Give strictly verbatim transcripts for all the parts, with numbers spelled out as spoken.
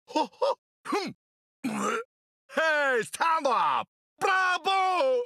ほほふん。ヘイ、スタンドアップ。ブラボ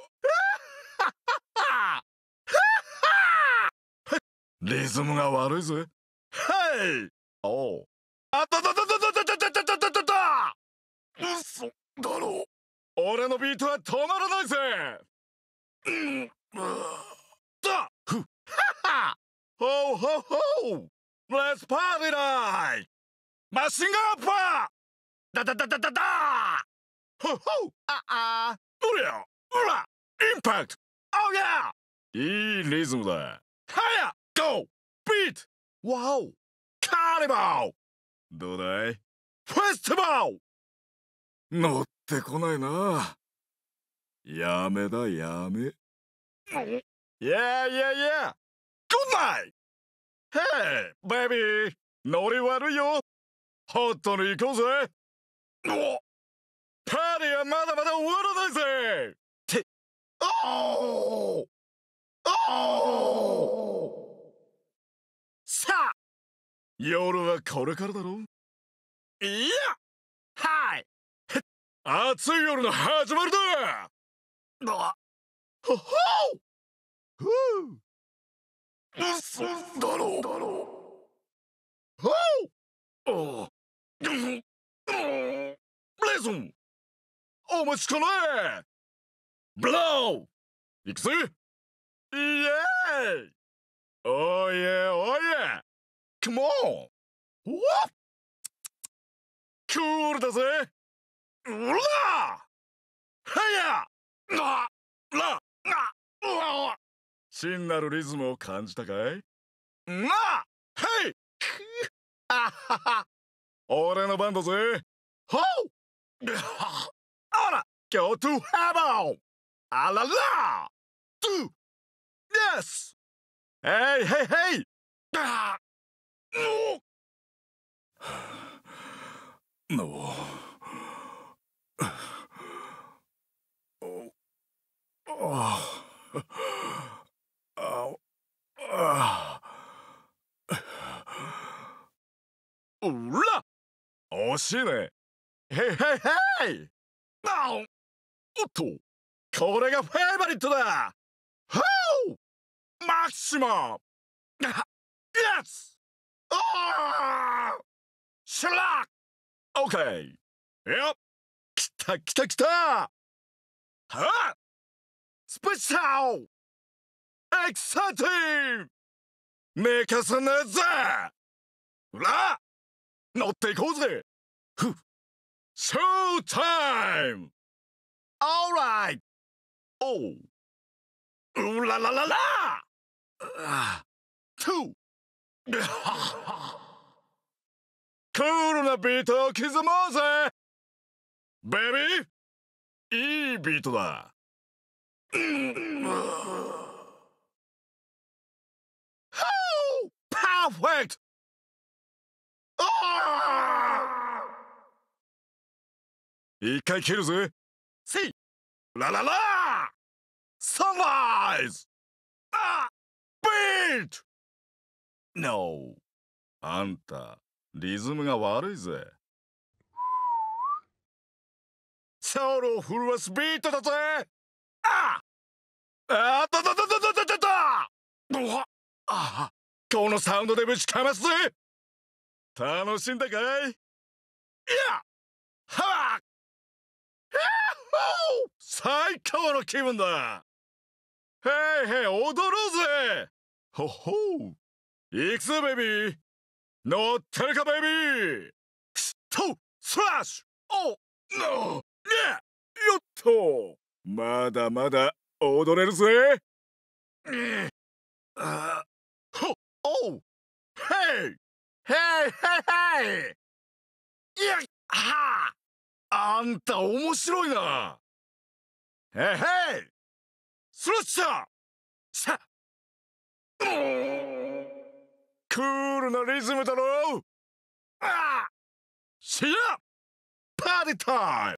ー。リズムが悪いぜ。ヘイ。おう。あたたたたたたたたたたたた。嘘だろ。俺のビートは止まらないぜ。うん。だ。ふ。はは。ほうほうほう。レッツパーティーナイト。マシンガンパー。だだだだだだ。ほうほう。ああ。うりゃ。うら。インパクト。おや。いいリズムだ。はや。ゴー。ビート。ワオ。カーニバル。どうだい？フェスティバル。乗ってこないな。やめだやめ。いやいやいや。グッナイト。ヘイベイビー。ノリ悪いよ。ホットに行こうぜ。おパーティーはまだまだ終わらないぜ。っておーおーさあ夜はこれからだろ。いやはい暑い夜の始まりだ。あほほふう嘘だろうだろうほうおレズンお待ちかね。ブロー行くぜ。イエーイ。おいえおいえ。カモン。わっクールだぜ。うらはやならなうわ真なるリズムを感じたかいな。ヘイあはは俺の番だぜ。ほうあら Go to heaven あらら Do Yes Hey hey hey あののあああうら惜しいね。へいへいへいあおっとこれがフェイバリットだ。ほうマキシマムイエスああシャラッオッケーよっきたきたきたはっスペシャルエキサイティング寝かさねえぜ。うら乗っていこうぜ。ふショータイムオーライおううららららあトゥクールなビートを刻もうぜベビー。いいビートだ。パーフェクト。一回切るぜ。せいラララサンライズあビート。ノーあんたリズムが悪いぜ。ソウルを震わすビートだぜ。ああたたたたたたたたあこのサウンドでぶちかますぜ。楽しんだかい。いやはっ最高の気分だ。へいへい踊ろうぜ。ほほう行くぜベビー。乗ってるかベビー。とスラッシュおのねよっとまだまだ踊れるぜ。あほおうヘイヘイヘイヘイいやはああんた面白いな。へいへいスラッシャーさクールなリズムだろう。ああシアパーティータイム